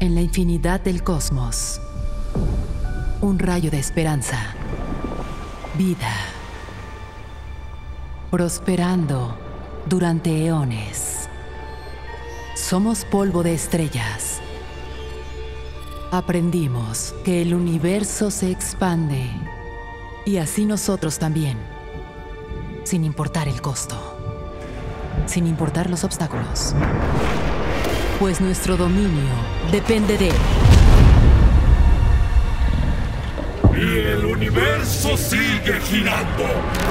En la infinidad del cosmos, un rayo de esperanza, vida, prosperando durante eones. Somos polvo de estrellas. Aprendimos que el universo se expande y así nosotros también, sin importar el costo, sin importar los obstáculos, pues nuestro dominio depende de... Y el universo sigue girando.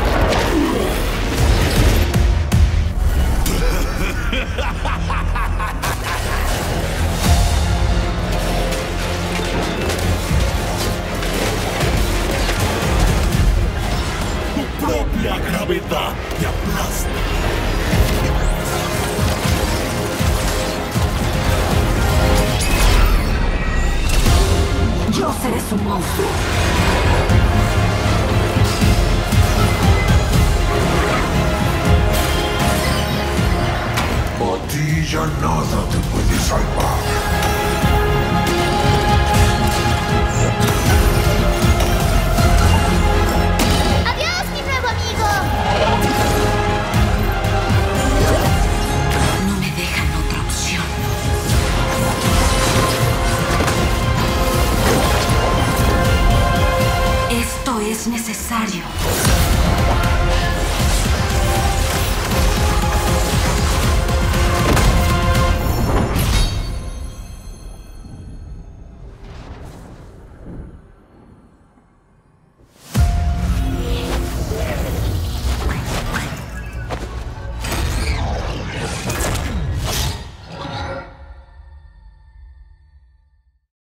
Tu propia gravedad te aplasta. Yo seré su monstruo.